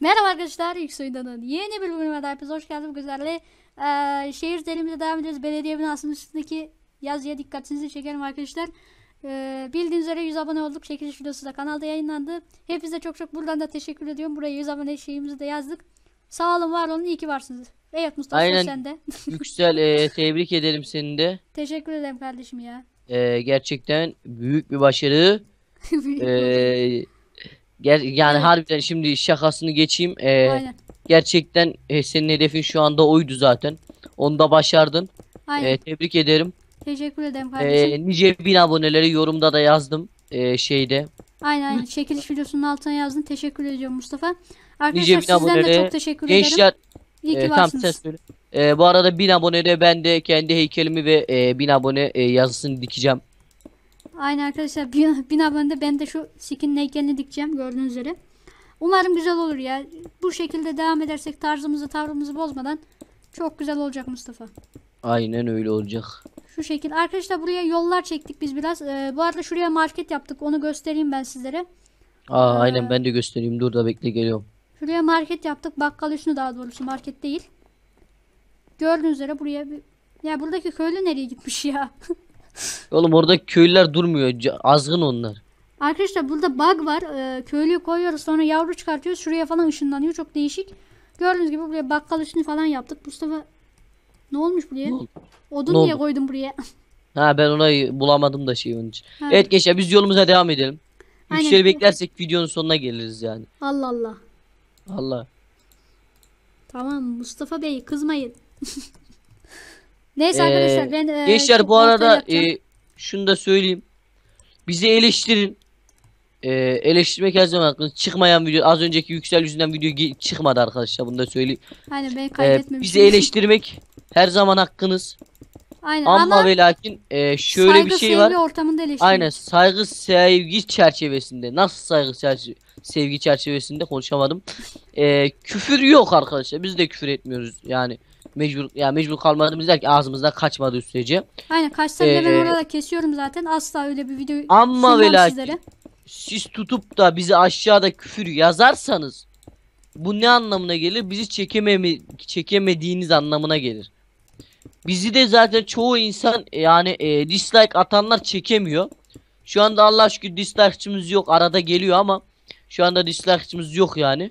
Merhaba arkadaşlar, Yüksoy'dan'ın yeni bir bölümüne daha hepiniz hoş geldiniz. Güzelle şehir serimizde devam edeceğiz. Belediye binasının üstündeki yazıya dikkatinizi çekerim arkadaşlar. Bildiğiniz üzere 100 abone olduk. Çekiliş videosu da kanalda yayınlandı. Hepinize çok buradan da teşekkür ediyorum. Buraya 100 abone şeyimizi de yazdık. Sağ olun, var olun, iyi ki varsınız. Evet Mustafa, söz Aynen sende. Yüksel, tebrik ederim seni de. Teşekkür ederim kardeşim ya. Gerçekten büyük bir başarı. Büyük bir başarı. E, yani Evet, harbiden şimdi şakasını geçeyim. aynen. Gerçekten senin hedefin şu anda oydu zaten. Onu da başardın. Aynen. Tebrik ederim. Teşekkür ederim kardeşim. Nice 1000 aboneleri yorumda da yazdım. Şeyde. Aynen. Çekiliş videosunun altına yazdım. Teşekkür ediyorum Mustafa. Nice Arkadaşlar 1000 sizden de çok aboneleri. teşekkür ederim. Gençler, İyi ki tam sen varsınız. söyle. Bu arada 1000 abonede ben de kendi heykelimi ve 1000 abone yazısını dikeceğim. Aynen arkadaşlar, bin abonede ben de şu skinin heykelini dikeceğim gördüğünüz üzere. Umarım güzel olur ya. Bu şekilde devam edersek tavrımızı bozmadan çok güzel olacak Mustafa. Aynen öyle olacak. Şu şekil. Arkadaşlar buraya yollar çektik biz biraz. Bu arada şuraya market yaptık. Onu göstereyim ben sizlere. Aynen, Ee, ben de göstereyim. Dur da bekle, geliyorum. Şuraya market yaptık. Bakkal üstü, daha doğrusu market değil. Gördüğünüz üzere buraya bir... Ya buradaki köylü nereye gitmiş ya? Oğlum orada köylüler durmuyor. Azgın onlar. Arkadaşlar burada bug var. Köylüyü koyuyoruz, sonra yavru çıkartıyoruz. Şuraya falan ışınlanıyor. Çok değişik. Gördüğünüz gibi buraya bakkal üstünü falan yaptık. Mustafa, ne olmuş buraya? Ne oldu? Ne Odun niye oldu? koydun buraya? Ha, ben onu bulamadım da onun için. Ha, Evet gençler, biz yolumuza devam edelim. aynen. Yüksel'i beklersek videonun sonuna geliriz yani. Allah Allah. Allah. Tamam Mustafa Bey, kızmayın. Neyse Ee, arkadaşlar, ben şu Gençler, bu ortaya arada yapacağım. şunu da söyleyeyim. Bizi eleştirin. Eleştirmek her zaman hakkınız. Çıkmayan video, az önceki Yüksel yüzünden video çıkmadı arkadaşlar, bunu da söyleyeyim. Aynen, ben Bizi kaydetmemişim. eleştirmek her zaman hakkınız. Aynen Ama ama ve lakin şöyle bir saygı şey var. sevgi ortamında Aynen, eleştirin. saygı sevgi çerçevesinde. Nasıl sevgi çerçevesinde konuşamadım. Küfür yok arkadaşlar. Biz de küfür etmiyoruz. Yani mecbur kalmadığımız der ki, ağzımızdan kaçmadığı sürece. Aynen, kaçsa bile ben Ee, orada kesiyorum zaten. Asla öyle bir video Ama ve sunmam lakin sizlere. siz tutup da bizi aşağıda küfür yazarsanız, bu ne anlamına gelir? Bizi çekemediğiniz anlamına gelir. Bizi de zaten çoğu insan, yani dislike atanlar çekemiyor. Şu anda Allah şükür dislike'çımız yok. Arada geliyor ama şu anda dislike'çımız yok yani.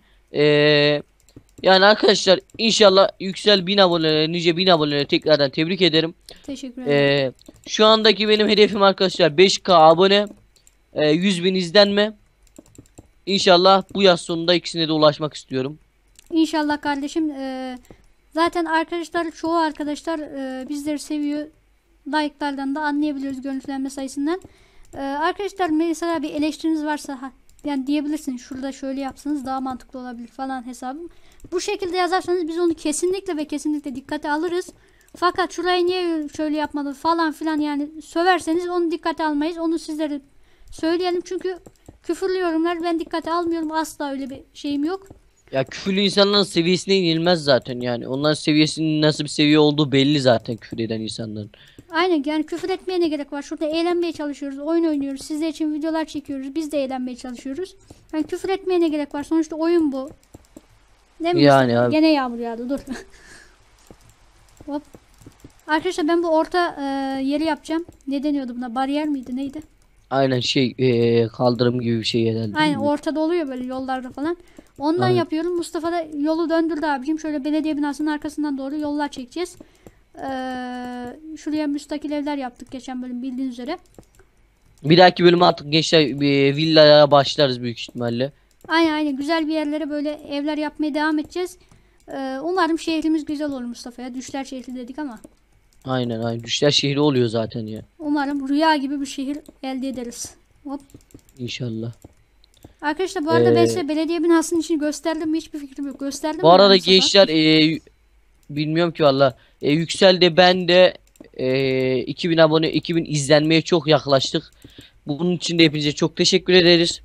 Yani arkadaşlar, inşallah Yüksel 1000 abone, nice 1000 abone, tekrardan tebrik ederim. Teşekkür ederim. Eee, Şu andaki benim hedefim arkadaşlar 5K abone, 100.000 izlenme. İnşallah bu yaz sonunda ikisine de ulaşmak istiyorum. İnşallah kardeşim. Zaten arkadaşlar, çoğu arkadaşlar bizleri seviyor. Like'lardan da anlayabiliyoruz, görüntülenme sayısından. Arkadaşlar mesela bir eleştiriniz varsa yani diyebilirsiniz, şurada şöyle yapsanız daha mantıklı olabilir falan hesabım. Bu şekilde yazarsanız biz onu kesinlikle ve kesinlikle dikkate alırız. Fakat şurayı niye şöyle yapmadın falan filan, yani söverseniz onu dikkate almayız. Onu sizlere söyleyelim, çünkü küfürlü yorumlar ben dikkate almıyorum. Asla öyle bir şeyim yok. Ya, küfürlü insanların seviyesine inilmez zaten yani. Onların seviyesinin nasıl bir seviye olduğu belli zaten, küfür eden insanların. Aynen, yani küfür etmeye ne gerek var? Şurada eğlenmeye çalışıyoruz, oyun oynuyoruz, sizler için videolar çekiyoruz, biz de eğlenmeye çalışıyoruz. Yani küfür etmeye ne gerek var? Sonuçta oyun bu. Değil mi Yani Mustafa? abi. Gene yağmur yağdı, dur. Hop. Arkadaşlar ben bu orta yeri yapacağım. Ne deniyordu buna? Bariyer miydi, neydi? Aynen, kaldırım gibi bir şey herhalde, Aynen, değil mi? ortada oluyor böyle yollarda falan. Ondan Aynen. yapıyorum. Mustafa da yolu döndürdü abicim. Şöyle belediye binasının arkasından doğru yollar çekeceğiz. Şuraya müstakil evler yaptık geçen bölüm, bildiğiniz üzere. Bir dahaki bölüm artık gençler villaya başlarız büyük ihtimalle. Aynen güzel bir yerlere böyle evler yapmaya devam edeceğiz. Umarım şehrimiz güzel olur Mustafa ya. Düşler şehri dedik ama. Aynen. Düşler şehri oluyor zaten ya. Umarım rüya gibi bir şehir elde ederiz. Hop. İnşallah. Arkadaşlar bu arada ben Ee, size belediye binasının içini gösterdim mi? Hiçbir fikrim yok. Gösterdim Bu mi ben arada Mustafa? gençler, bilmiyorum ki valla. Yüksel de ben de 2000 abone, 2000 izlenmeye çok yaklaştık. Bunun için de hepinize çok teşekkür ederiz.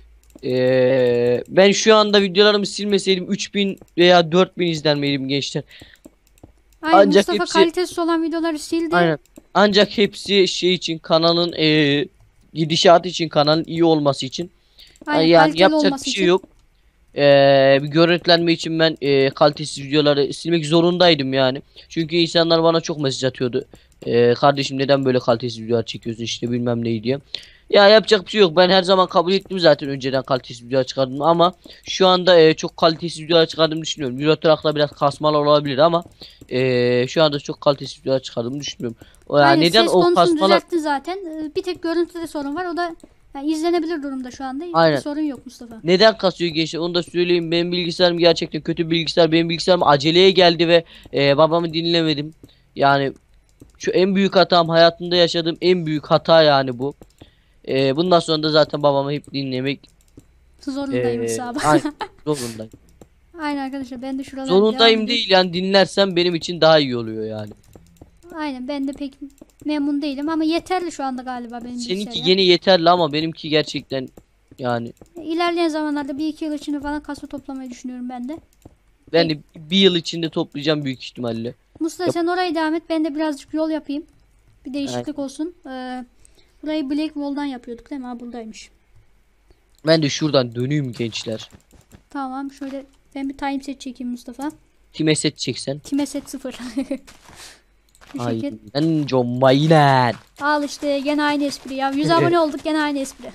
Ben şu anda videolarımı silmeseydim 3000 veya 4000 izlenmeliydim gençler. Aynen, Ancak Mustafa hepsi kalitesiz olan videoları sildi. aynen. Ancak hepsi şey için, kanalın gidişatı için, kanalın iyi olması için. Aynen, Yani kaliteli yapacak bir olması şey için. yok. bir görüntülenme için ben kalitesiz videoları silmek zorundaydım yani. Çünkü insanlar bana çok mesaj atıyordu. Kardeşim neden böyle kalitesiz videolar çekiyorsun işte bilmem ne diye. Ya yapacak bir şey yok. Ben her zaman kabul ettim zaten önceden kalitesiz videolar çıkardım ama şu anda çok kalitesiz videolar çıkardığımı düşünüyorum. Euro Truck'la biraz kasmalar olabilir ama şu anda çok kalitesiz videolar çıkardığımı düşünmüyorum. Aynen, Neden ses o konusunu kasmalar? düzelttin zaten. Bir tek görüntüde sorun var. O da yani izlenebilir durumda şu anda. Bir Aynen. sorun yok Mustafa. Neden kasıyor gençler? Onu da söyleyeyim. Benim bilgisayarım gerçekten kötü bir bilgisayar. Benim bilgisayarım aceleye geldi ve babamı dinlemedim. Yani şu en büyük hatam, hayatımda yaşadığım en büyük hata yani bu. Bundan sonra da zaten babamı hep dinlemek Zorundayım hesabı. aynen, zorundayım. Aynen arkadaşlar, ben de şuradan devam Zorundayım edeyim. değil yani, dinlersem benim için daha iyi oluyor yani. Aynen, ben de pek memnun değilim ama yeterli şu anda galiba benim Seninki bilgisayarım. yeni yeterli ama benimki gerçekten yani İlerleyen zamanlarda 1-2 yıl içinde falan kasa toplamayı düşünüyorum ben de. ben de bir yıl içinde toplayacağım büyük ihtimalle. Mustafa Yap. sen orayı devam et, ben de birazcık yol yapayım. Bir değişiklik olsun. Burayı Black Wall'dan yapıyorduk değil mi? Ha, buradaymış. Ben de şuradan döneyim gençler. Tamam, şöyle ben bir time set çekeyim Mustafa. Kime set çeksen? Time set 0. Bu şekil. Aynen aynen. Al işte gene aynı espri ya. 100 abone olduk, gene aynı espri.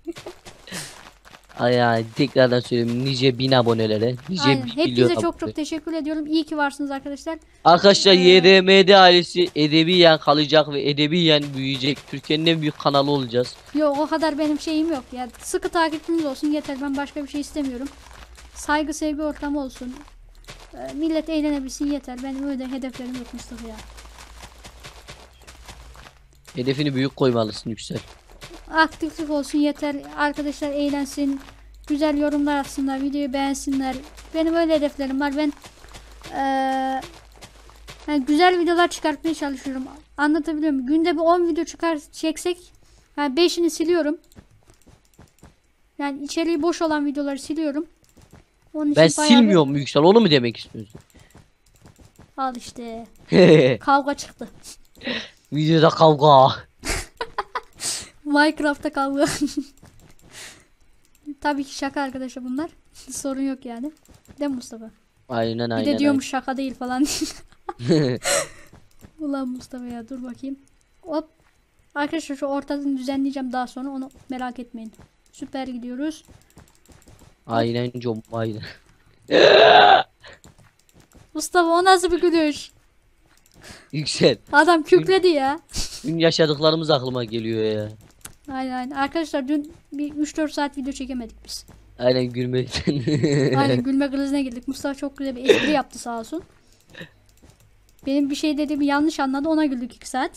Ay, tekrardan söyleyeyim nice 1000 abonelere, nice Aynen. 1 milyon Hepinize çok abone. çok teşekkür ediyorum. İyi ki varsınız arkadaşlar. Arkadaşlar YDMD ailesi edebiyen kalacak ve edebiyen büyüyecek. Türkiye'nin en büyük kanalı olacağız. Yok, o kadar benim şeyim yok ya. Sıkı takipçiniz olsun yeter. Ben başka bir şey istemiyorum. Saygı sevgi ortamı olsun. Millet eğlenebilsin yeter. Benim öyle hedeflerim yok Mustafa ya. Hedefini büyük koymalısın Yüksel. Aktiflik olsun yeter. Arkadaşlar eğlensin. Güzel yorumlar atsınlar. Videoyu beğensinler. Benim öyle hedeflerim var. Ben yani güzel videolar çıkartmaya çalışıyorum. Anlatabiliyor muyum? Günde bir 10 video çeksek yani 5'ini siliyorum. Yani içeriği boş olan videoları siliyorum. Onun Ben için bayağı silmiyorum Yüksel, onu mu demek istiyorsun? al işte. Kavga çıktı. Videoda kavga. Minecraft'ta kavga. Tabii ki şaka arkadaşlar bunlar. Sorun yok yani. Değil mi Mustafa? Aynen Bir aynen. de diyormuş şaka değil falan. Ulan Mustafa ya, dur bakayım. Hop. Arkadaşlar şu ortasını düzenleyeceğim daha sonra, onu merak etmeyin. Süper gidiyoruz. Aynen aynen. Mustafa, o nasıl bir gülüş? Yüksel. Adam kükredi ya. Dün yaşadıklarımız aklıma geliyor ya. Aynen aynen. Arkadaşlar dün bir 3-4 saat video çekemedik biz. Aynen gülmekten. Aynen gülme krizine girdik. Mustafa çok güzel bir espri yaptı sağ olsun. Benim bir şey dediğimi yanlış anladı, ona güldük 2 saat.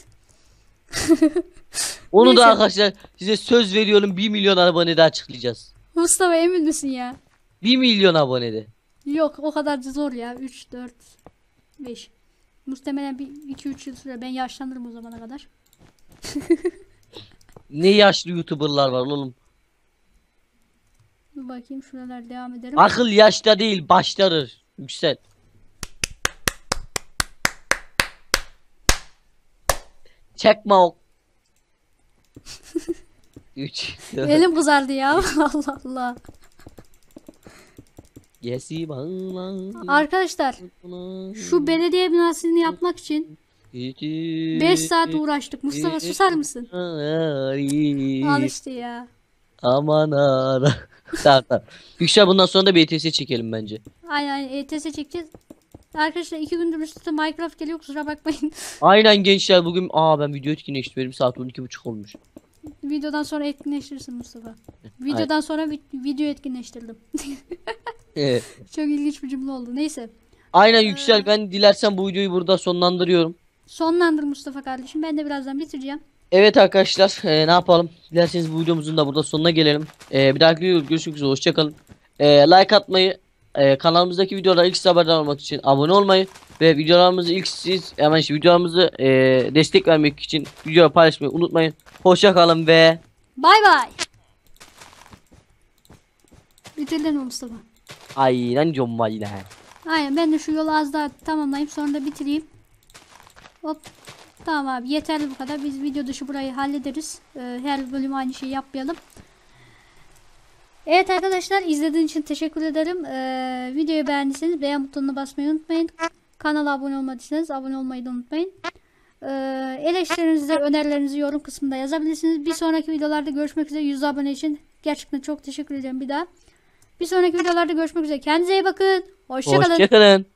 Onu Neyse. da arkadaşlar size söz veriyorum, 1 milyon abonede açıklayacağız. Mustafa emin misin ya? 1 milyon abonede. Yok, o kadar da zor ya. 3, 4, 5. Muhtemelen bir 2-3 yıl sürer. Ben yaşlanırım o zamana kadar. Ne yaşlı YouTuber'lar var oğlum. Dur bakayım, şuralar devam edelim. Akıl yaşta değil başlarır. Yüksel. Çekme o. 3 Elim kızardı ya. Allah Allah. Gesi bağlar. Arkadaşlar şu belediye binasını yapmak için 5 saat uğraştık. Mustafa susar mısın? Al işte ya. Aman ara. Tamam tamam. Yüksel, bundan sonra da BTS çekelim bence. Aynen ETS çekeceğiz. Arkadaşlar 2 gündür üst üste Minecraft geliyor, kusura bakmayın. Aynen gençler, bugün ben video etkinleştiriyorum, saat 12:30 olmuş. Videodan sonra etkinleştirirsin Mustafa. Videodan sonra video etkinleştirdim. Evet. Çok ilginç bir cümle oldu. Neyse. Aynen Yüksel, ben dilersen bu videoyu burada sonlandırıyorum. Sonlandır Mustafa kardeşim. Ben de birazdan bitireceğim. Evet arkadaşlar, ne yapalım? Dilerseniz bu videomuzun da burada sonuna gelelim. Bir dahaki videoda görüşmek üzere, hoşçakalın. Like atmayı, kanalımızdaki videolara ilk siz haberdar olmak için abone olmayı ve videolarımızı ilk siz hemen videolarımızı destek vermek için video paylaşmayı unutmayın. Hoşçakalın ve Bay bay. Bitirdin mi Mustafa? aynen combayla. Aynen, ben de şu yolu az daha tamamlayayım, sonra da bitireyim. Hop. Tamam abi, yeterli bu kadar. Biz video dışı burayı hallederiz. Her bölüm aynı şeyi yapmayalım. Evet arkadaşlar, izlediğiniz için teşekkür ederim. Videoyu beğendiyseniz beğen butonuna basmayı unutmayın. Kanala abone olmadıysanız abone olmayı da unutmayın. Eleştirilerinizi, önerilerinizi yorum kısmında yazabilirsiniz. Bir sonraki videolarda görüşmek üzere. 100 abone için gerçekten çok teşekkür ederim bir daha. Bir sonraki videolarda görüşmek üzere. Kendinize iyi bakın. Hoşça kalın. Hoşçakalın.